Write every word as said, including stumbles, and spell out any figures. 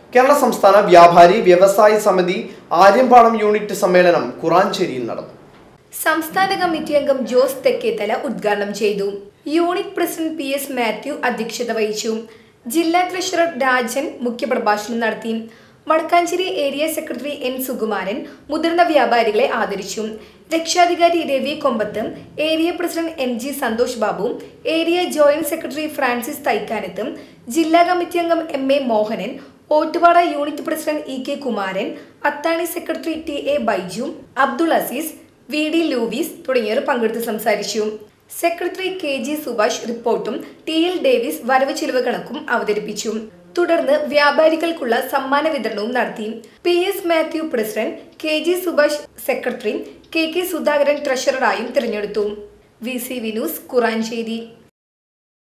കേരള സംസ്ഥാന വ്യാപാരി വ്യവസായി സമിതി ആര്യമ്പാളം യൂണിറ്റ് സമ്മേളനം കുറാഞ്ചേരിയിൽ നടന്നു. സംസ്ഥാന കമ്മിറ്റി അംഗം ജോസ് തെക്കേത്തല ഉദ്ഘാടനം ചെയ്തു. Unit president P S Mathew അധ്യക്ഷത വഹിച്ചു. ജില്ലാ ട്രഷറർ രാജൻ മുഖ്യപ്രഭാഷണം നടത്തി. Vadakkanchery area secretary N Sukumaran മുതിർന്ന വ്യാപാരികളെ ആദരിച്ചു. രക്ഷാധികാരി Ravi Kombath, area president M G Santhosh Babu, area joint secretary Francis Thaikkanath, ജില്ലാ കമ്മിറ്റി അംഗം M A Mohanan, Ottupara unit president E K Kumaran, Athani secretary T A Baiju, Abdul Azeez, V D Louis തുടങ്ങിയവർ പങ്കെടുത്ത് സംസാരിച്ചു. സെക്രട്ടറി കെ ജി സുഭാഷ് റിപ്പോർട്ടും ടി എൽ ഡേവിസ് വരവ് ചിലവ് കണക്കും അവതരിപ്പിച്ചു. തുടർന്ന് വ്യാപാരികൾക്കുള്ള സമ്മാന വിതരണവും നടത്തി. P S Mathew president, K G Subhash secretary, K K Sudhakaran ട്രഷററായും തിരഞ്ഞെടുത്തു. V C V news, Kuranchery.